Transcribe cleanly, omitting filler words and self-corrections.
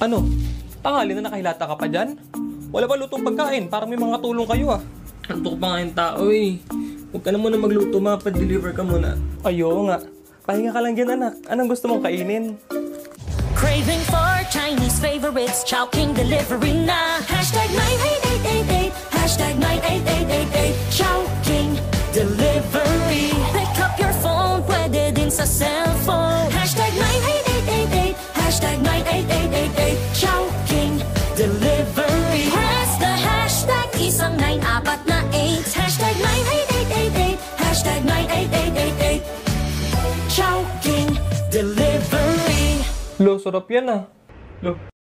Ano? Tanghali na nakahilata ka pa dyan? Wala ba lutong pagkain? Parang may mga tulong kayo ah. Antok pa nga yung tao eh. Huwag ka na muna magluto, mapad-deliver ka muna. Ayo nga. Pahinga ka lang dyan anak. Anong gusto mong kainin? Craving for Chinese favorites, Chowking delivery na. Hashtag 98888, hashtag 98888, Chowking delivery. Pick up your phone, pwede din sa cellphone. Hashtag 98888, hashtag 98888, Chowking delivery. Press the hashtag, isang 948, hashtag 98888, hashtag 98888, Chowking delivery. Lo, sarap yan ah. Lo.